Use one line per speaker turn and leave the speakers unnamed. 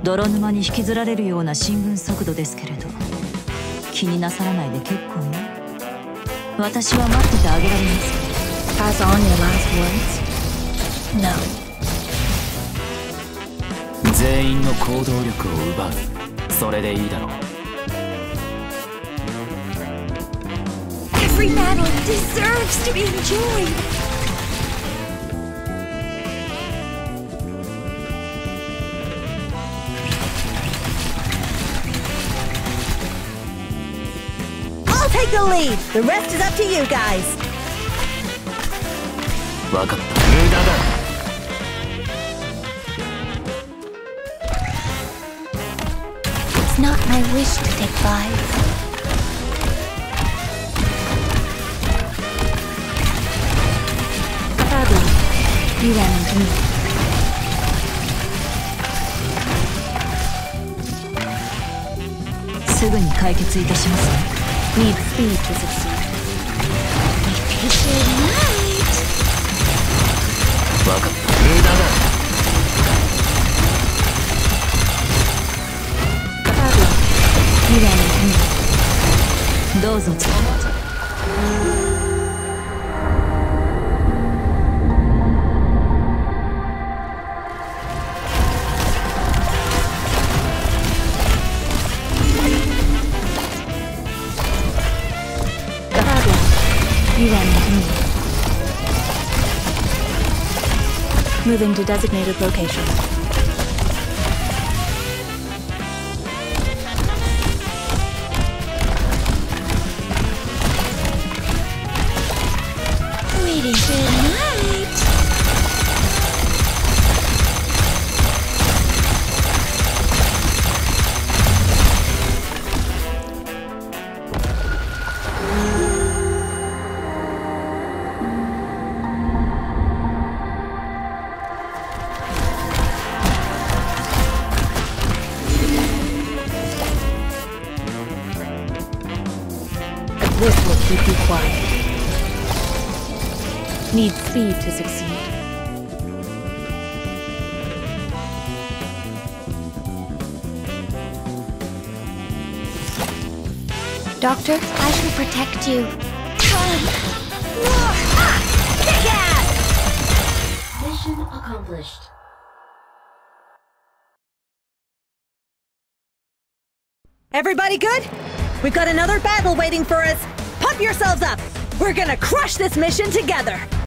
泥沼に引きずられるような進軍速度ですけれど、気になさらないで結構よ。私は待っててあげられます。
Pass on your last words? No.
全員の行動力を奪う。それでいいだろう。
Every battle deserves to be enjoyed.
I'll take the lead. The rest is up to you guys.
分かった。無駄だ。
It's not my wish to take 5. Problem. You ran into me. Need speed to succeed. Vacation night.
分かった。無駄だ。
Problem. You ran into me.
どうぞ。
You ran into me. Moving to designated location. Waiting for night. This will keep you quiet. Need speed to succeed. Doctor, I shall protect you.
Kick ass!
Mission accomplished.
Everybody good? We've got another battle waiting for us. Pump yourselves up. We're gonna crush this mission together.